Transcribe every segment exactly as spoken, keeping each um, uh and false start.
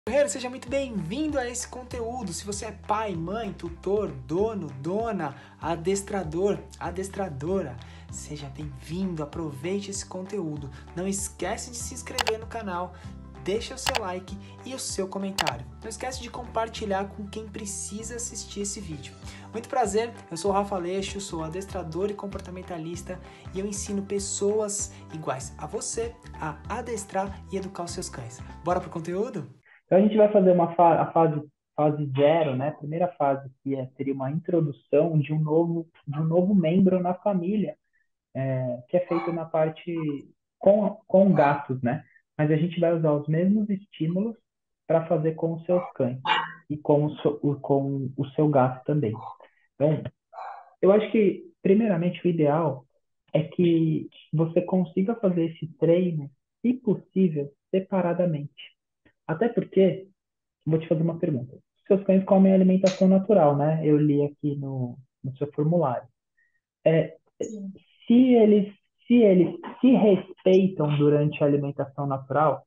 Guerreiro, seja muito bem-vindo a esse conteúdo. Se você é pai, mãe, tutor, dono, dona, adestrador, adestradora, seja bem-vindo, aproveite esse conteúdo. Não esquece de se inscrever no canal, deixa o seu like e o seu comentário. Não esquece de compartilhar com quem precisa assistir esse vídeo. Muito prazer, eu sou o Rafa Aleixo, sou adestrador e comportamentalista e eu ensino pessoas iguais a você a adestrar e educar os seus cães. Bora pro conteúdo? Então a gente vai fazer uma fa a fase fase zero, né? Primeira fase que é, seria uma introdução de um novo de um novo membro na família, é, que é feito na parte com com gatos, né? Mas a gente vai usar os mesmos estímulos para fazer com os seus cães e com o, seu- o- com o seu gato também. Então, eu acho que primeiramente o ideal é que você consiga fazer esse treino, se possível, separadamente. Até porque vou te fazer uma pergunta. Seus cães comem alimentação natural, né? Eu li aqui no, no seu formulário. É, se eles, se eles se respeitam durante a alimentação natural,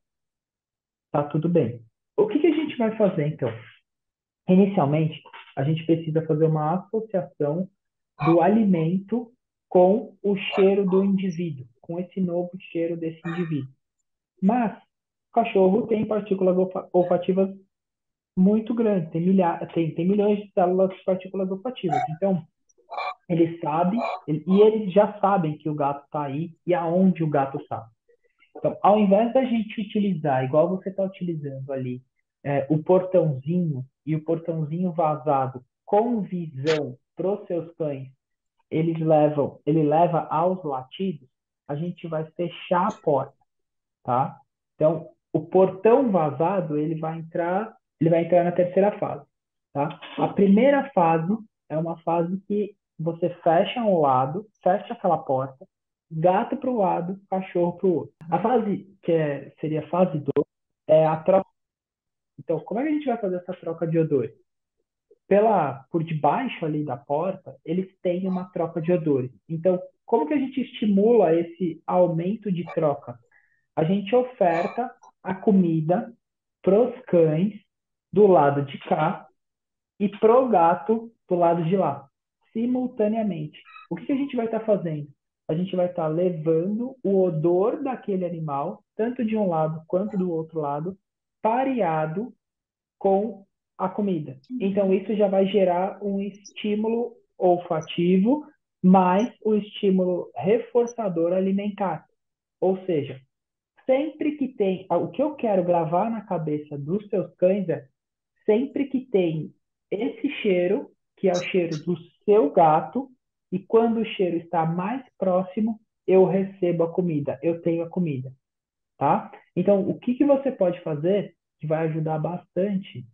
tá tudo bem. O que que a gente vai fazer então? Inicialmente, a gente precisa fazer uma associação do alimento com o cheiro do indivíduo, com esse novo cheiro desse indivíduo. Mas o cachorro tem partículas olfa- olfativas muito grande, tem, milha... tem, tem milhões de células de partículas olfativas. Então, ele sabe, ele... e eles já sabem que o gato está aí e aonde o gato está. Então, ao invés da gente utilizar, igual você está utilizando ali, é, o portãozinho e o portãozinho vazado com visão para os seus cães, eles levam, ele leva aos latidos, a gente vai fechar a porta, tá? Então, o portão vazado, ele vai entrar, ele vai entrar na terceira fase, tá? A primeira fase é uma fase que você fecha um lado, fecha aquela porta, gato para o lado, cachorro para o outro. A fase que é, seria a fase dois é a troca. Então, como é que a gente vai fazer essa troca de odores? Pela, por debaixo ali da porta, eles têm uma troca de odores. Então, como que a gente estimula esse aumento de troca? A gente oferta a comida pros cães do lado de cá e pro gato do lado de lá, simultaneamente. O que que a gente vai estar fazendo? A gente vai estar levando o odor daquele animal, tanto de um lado quanto do outro lado, pareado com a comida. Então, isso já vai gerar um estímulo olfativo mais o estímulo reforçador alimentar. Ou seja, sempre que tem, o que eu quero gravar na cabeça dos seus cães é sempre que tem esse cheiro, que é o cheiro do seu gato, e quando o cheiro está mais próximo, eu recebo a comida, eu tenho a comida, tá? Então, o que que você pode fazer que vai ajudar bastante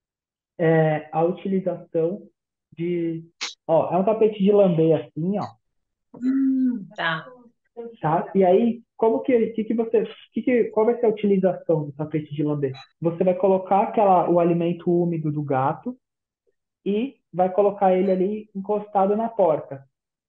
é a utilização de, ó, é um tapete de lamber assim, ó, Hum, tá. tá? E aí, como que, que, que você, que, que, qual vai ser a utilização do tapete de lamber? Você vai colocar aquela, o alimento úmido do gato e vai colocar ele ali encostado na porta.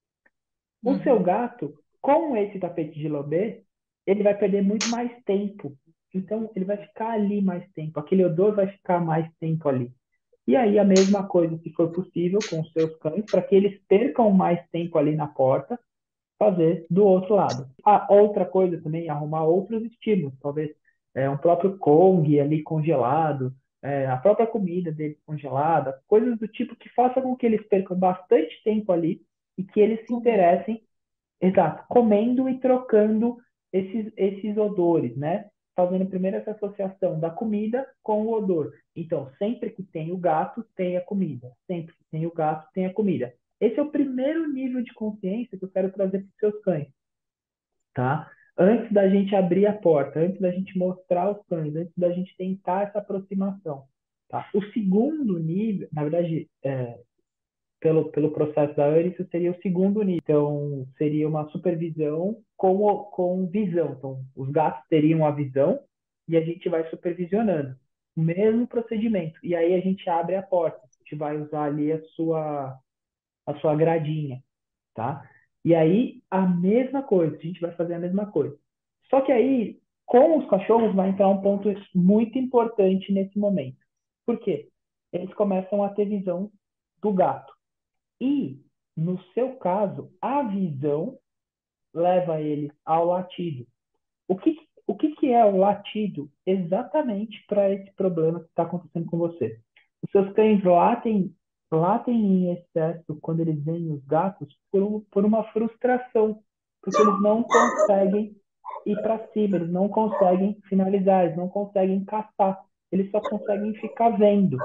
O seu Uhum. gato, com esse tapete de lamber, ele vai perder muito mais tempo. Então, ele vai ficar ali mais tempo. Aquele odor vai ficar mais tempo ali. E aí, a mesma coisa, se for possível, com os seus cães, para que eles percam mais tempo ali na porta, fazer do outro lado. A outra coisa também, arrumar outros estímulos, talvez é, um próprio Kong ali congelado, é, a própria comida dele congelada, coisas do tipo que façam com que eles percam bastante tempo ali e que eles se Comendo. interessem, exato, comendo e trocando esses, esses odores, né? Fazendo primeiro essa associação da comida com o odor. Então, sempre que tem o gato, tem a comida. Sempre que tem o gato, tem a comida. Esse é o primeiro nível de consciência que eu quero trazer para os seus cães, tá? Antes da gente abrir a porta, antes da gente mostrar os cães, antes da gente tentar essa aproximação, tá? O segundo nível, na verdade, é, pelo, pelo processo da ANI, isso seria o segundo nível. Então, seria uma supervisão com, o- com visão. Então, os gatos teriam a visão e a gente vai supervisionando. O mesmo procedimento. E aí a gente abre a porta. A gente vai usar ali a sua, a sua gradinha, tá? E aí, a mesma coisa. A gente vai fazer a mesma coisa. Só que aí, Com os cachorros vai entrar um ponto muito importante nesse momento. Por quê? Eles começam a ter visão do gato. E, no seu caso, a visão leva ele ao latido. O que, o que, que é o latido exatamente para esse problema que está acontecendo com você? Os seus cães latem, latem em excesso quando eles veem os gatos por, um- por uma frustração, porque eles não conseguem ir para cima, eles não conseguem finalizar, eles não conseguem caçar, eles só conseguem ficar vendo.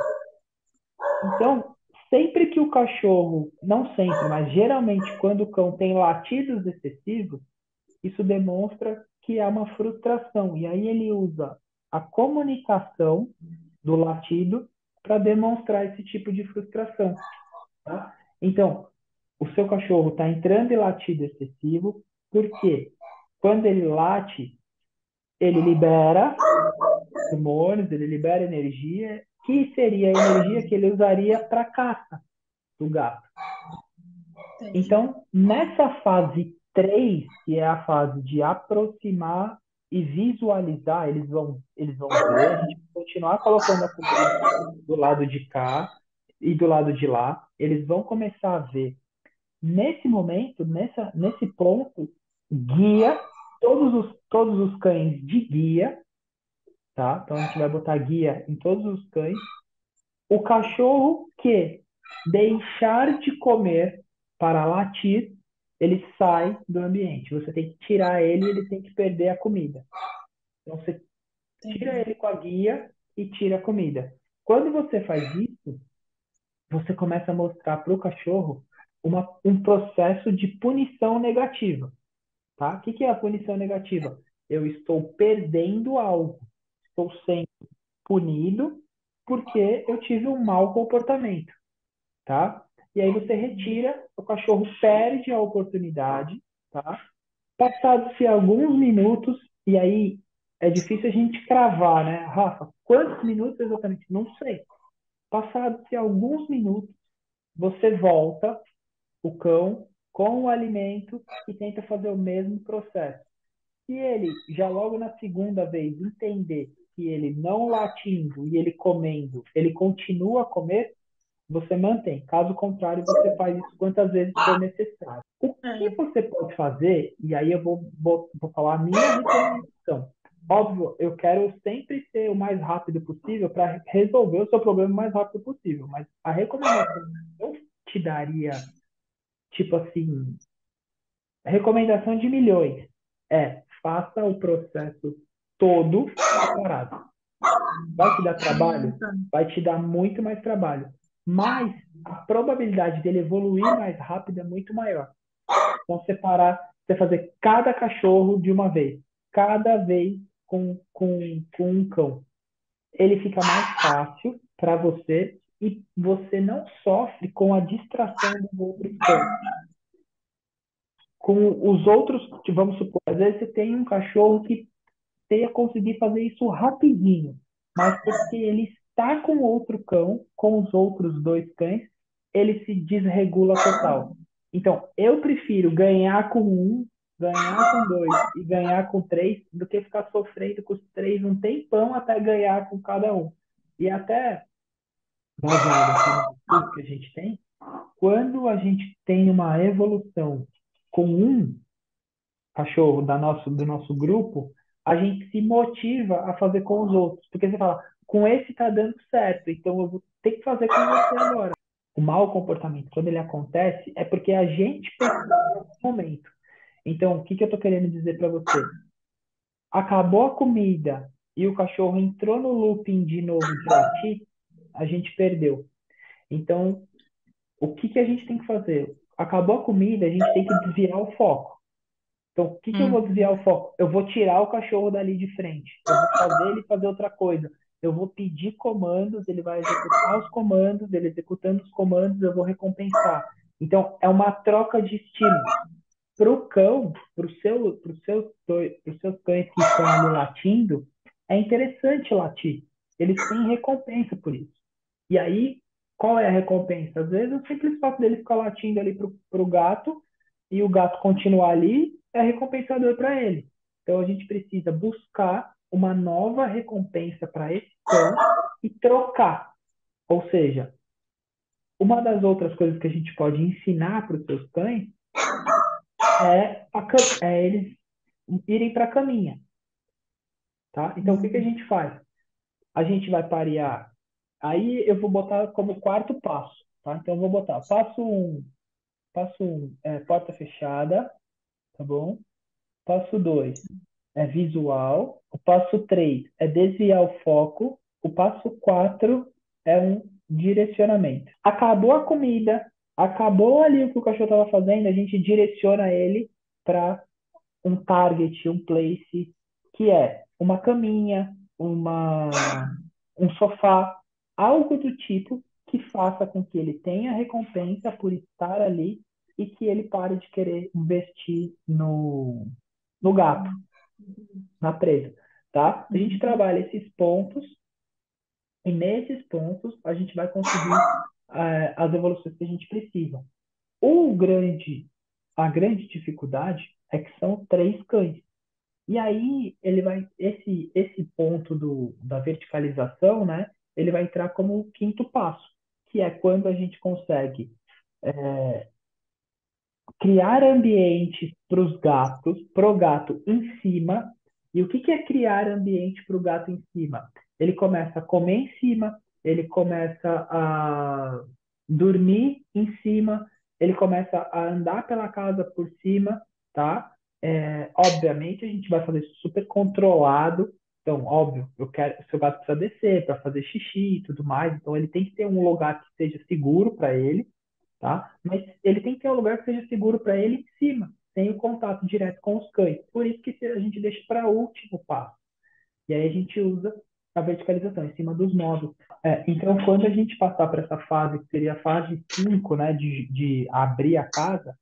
Então, sempre que o cachorro, não sempre, mas geralmente quando o cão tem latidos excessivos, isso demonstra que há uma frustração. E aí ele usa a comunicação do latido para demonstrar esse tipo de frustração. Tá? Então, o seu cachorro está entrando em latido excessivo, porque quando ele late, ele libera hormônios, ele libera energia, que seria a energia que ele usaria para caça do gato. Entendi. Então, nessa fase três, que é a fase de aproximar e visualizar, eles vão, eles vão ver, a gente vai continuar colocando a comida do lado de cá e do lado de lá, eles vão começar a ver. Nesse momento, nessa, nesse ponto, guia, todos os, todos os cães de guia, tá? Então a gente vai botar guia em todos os cães. O cachorro que deixar de comer para latir, ele sai do ambiente. Você tem que tirar ele e ele tem que perder a comida. Então você tira Entendi. ele com a guia e tira a comida. Quando você faz isso, você começa a mostrar para o cachorro uma, um processo de punição negativa. Tá? O que que é a punição negativa? Eu estou perdendo algo. Estou sendo punido porque eu tive um mau comportamento. Tá? E aí você retira, o cachorro perde a oportunidade, tá? Passados-se alguns minutos, e aí é difícil a gente cravar, né? Rafa, quantos minutos exatamente? Não sei. Passados-se alguns minutos, você volta o cão com o alimento e tenta fazer o mesmo processo. Se ele já logo na segunda vez entender que ele não latindo e ele comendo, ele continua a comer, você mantém. Caso contrário, você faz isso quantas vezes for necessário. O que É. você pode fazer, e aí eu vou, vou, vou falar a minha recomendação. Óbvio, eu quero sempre ser o mais rápido possível para resolver o seu problema o mais rápido possível, mas a recomendação que eu te daria, tipo assim, recomendação de milhões, é faça o processo todo separado. Vai te dar Hum, trabalho? tá. Vai te dar muito mais trabalho. Mas a probabilidade dele evoluir mais rápido é muito maior. Então, separar, você fazer cada cachorro de uma vez, cada vez com, com, com um cão. Ele fica mais fácil para você e você não sofre com a distração dos outros cães. Com os outros, vamos supor, às vezes você tem um cachorro que tenha conseguir fazer isso rapidinho, mas porque ele está com outro cão, com os outros dois cães, ele se desregula total. Então, eu prefiro ganhar com um, ganhar com dois e ganhar com três, do que ficar sofrendo com os três um tempão até ganhar com cada um. E até, baseado aqui nos estudos que a gente tem, quando a gente tem uma evolução com um cachorro da nosso, do nosso grupo, a gente se motiva a fazer com os outros. Porque você fala, com esse tá dando certo, então eu vou ter que fazer com você agora. O mau comportamento, quando ele acontece, é porque a gente pecou nesse momento. Então, o que que eu tô querendo dizer para você? Acabou a comida e o cachorro entrou no looping de novo de latir, a gente perdeu. Então, o que que a gente tem que fazer? Acabou a comida, a gente tem que desviar o foco. Então, o que que eu vou Uhum. desviar o foco? Eu vou tirar o cachorro dali de frente. Eu vou fazer ele fazer outra coisa. Eu vou pedir comandos, ele vai executar os comandos, ele executando os comandos, eu vou recompensar. Então, é uma troca de estímulos. Para o cão, para seu, os seus, dois- pros seus cães que estão ali latindo, é interessante latir. Eles têm recompensa por isso. E aí, qual é a recompensa? Às vezes, o simples fato dele ficar latindo ali pro, pro gato e o gato continuar ali é recompensador para ele. Então a gente precisa buscar uma nova recompensa para esse cão e trocar. Ou seja, uma das outras coisas que a gente pode ensinar para os seus cães é, a, é eles irem para a caminha, tá? Então o que, que a gente faz? A gente vai parear. Aí eu vou botar como quarto passo, tá? Então eu vou botar passo um, passo um é porta fechada, tá bom? Passo dois é visual. O passo três é desviar o foco. O passo quatro é um direcionamento. Acabou a comida, acabou ali o que o cachorro estava fazendo, a gente direciona ele para um target, um place, que é uma caminha, uma, um sofá, algo do tipo que faça com que ele tenha recompensa por estar ali e que ele pare de querer investir no, no gato, na presa, tá? A gente Uhum. trabalha esses pontos e nesses pontos a gente vai conseguir eh, as evoluções que a gente precisa. O grande, a grande dificuldade é que são três cães. E aí ele vai esse esse ponto do, da verticalização, né? Ele vai entrar como o quinto passo, que é quando a gente consegue criar ambientes para os gatos, pro gato em cima. E o que que é criar ambiente para o gato em cima? Ele começa a comer em cima, ele começa a dormir em cima, ele começa a andar pela casa por cima, tá? É, obviamente a gente vai fazer isso super controlado. Então, óbvio, eu quero, o seu gato precisa descer para fazer xixi e tudo mais, então ele tem que ter um lugar que seja seguro para ele, tá? Mas ele tem que ter um lugar que seja seguro para ele em cima, sem o contato direto com os cães. Por isso que a gente deixa para o último passo. E aí a gente usa a verticalização em cima dos módulos. É, então, quando a gente passar para essa fase, que seria a fase cinco, né, de, de abrir a casa,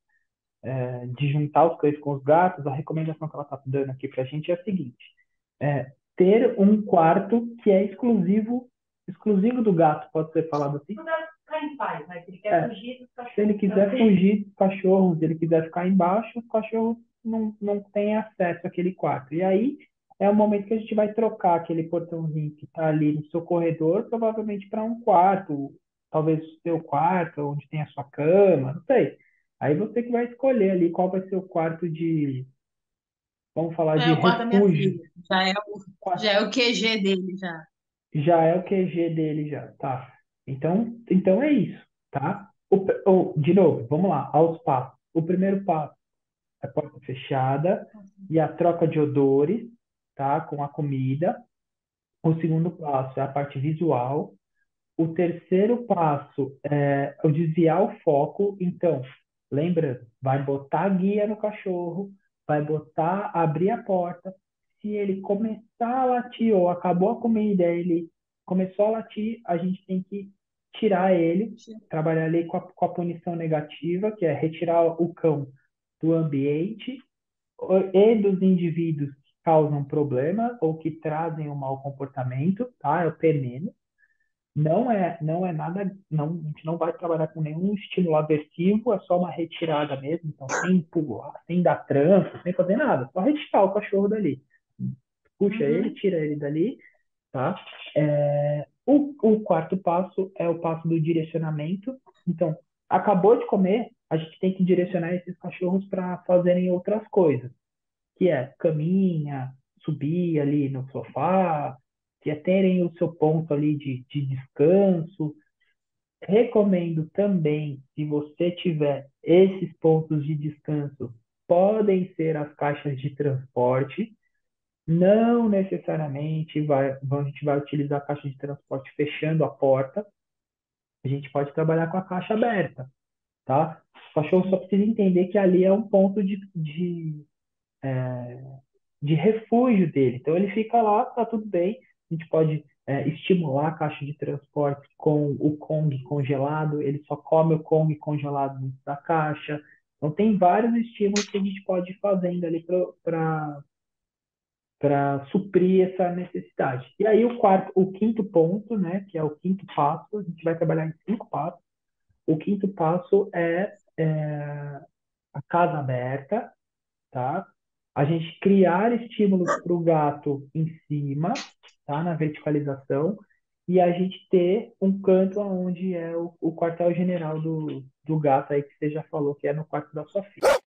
é, de juntar os cães com os gatos, a recomendação que ela está dando aqui para a gente é a seguinte: é, ter um quarto que é exclusivo, exclusivo do gato, pode ser falado assim? Ficar em paz, né? Se ele quer é, fugir dos cachorros. Se ele quiser fugir dos cachorros, se ele quiser ficar embaixo, os cachorros não, não têm acesso àquele quarto. E aí é o momento que a gente vai trocar aquele portãozinho que está ali no seu corredor, provavelmente para um quarto, talvez o seu quarto, onde tem a sua cama, não sei. Aí você que vai escolher ali qual vai ser o quarto de, vamos falar, Já de é o quarto da minha refúgio. filha. Já é o, já é o Q G dele, já. Já é o Q G dele já, tá? Então, então é isso, tá? O, o, de novo, vamos lá, aos passos. O primeiro passo é a porta fechada e a troca de odores, tá? Com a comida. O segundo passo é a parte visual. O terceiro passo é o desviar o foco. Então, lembra, vai botar guia no cachorro, vai botar, abrir a porta. Se ele começar a latir ou acabou a comida, ele começou a latir, a gente tem que tirar ele, trabalhar ali com a, com a punição negativa, que é retirar o cão do ambiente e dos indivíduos que causam problema ou que trazem um mau comportamento, tá? É o P menos. Não é, não é nada, não, a gente não vai trabalhar com nenhum estímulo aversivo, é só uma retirada mesmo, então sem empurrar, sem dar tranco, sem fazer nada, só retirar o cachorro dali. Puxa ele, Uhum. tira ele dali, tá? É, o, o quarto passo é o passo do direcionamento. Então, acabou de comer, a gente tem que direcionar esses cachorros para fazerem outras coisas, que é caminha, subir ali no sofá, que é terem o seu ponto ali de, de descanso. Recomendo também, se você tiver esses pontos de descanso, podem ser as caixas de transporte. Não necessariamente vai, a gente vai utilizar a caixa de transporte fechando a porta. A gente pode trabalhar com a caixa aberta, tá? O cachorro só precisa entender que ali é um ponto de, de de refúgio dele. Então ele fica lá, tá tudo bem. A gente pode é, estimular a caixa de transporte com o Kong congelado, ele só come o Kong congelado dentro da caixa. Então tem vários estímulos que a gente pode ir fazendo ali para para suprir essa necessidade. E aí o quarto, o quinto ponto, né, que é o quinto passo, a gente vai trabalhar em cinco passos. O quinto passo é, é a casa aberta, tá? A gente criar estímulos para o gato em cima, tá? Na verticalização, e a gente ter um canto onde é o, o quartel-general do, do gato aí que você já falou, que é no quarto da sua filha.